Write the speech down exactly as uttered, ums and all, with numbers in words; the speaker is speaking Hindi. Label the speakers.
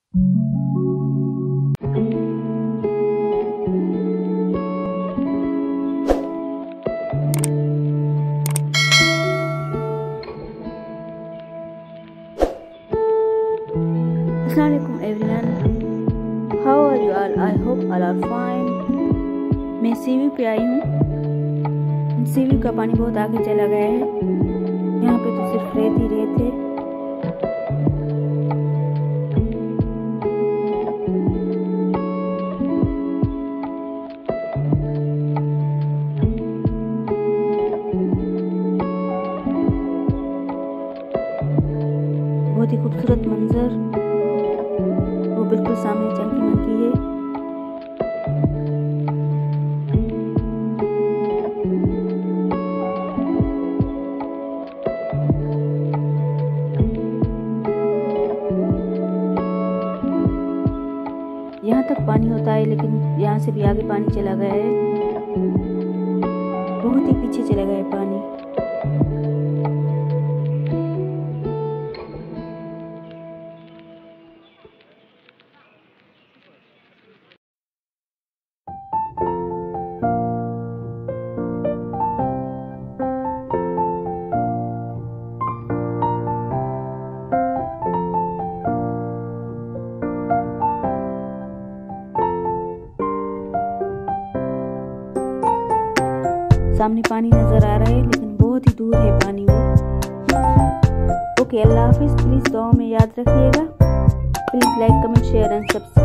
Speaker 1: Assalamualaikum everyone, how are you all? I hope all are fine. मैं सीवी पे आई हूँ। सीवी का पानी बहुत आगे चला गया है, यहाँ पे तो सिर्फ रेत ही रेत है। बहुत ही खूबसूरत मंजर, वो बिल्कुल सामने चंकी मंकी है। यहाँ तक पानी होता है, लेकिन यहाँ से भी आगे पानी चला गया है, बहुत ही पीछे चला गया है पानी। सामने पानी नजर आ रहा है, लेकिन बहुत ही दूर है पानी वो। Okay, Allah Hafiz. प्लीज दुआ में याद रखिएगा। Please like, comment, share and subscribe.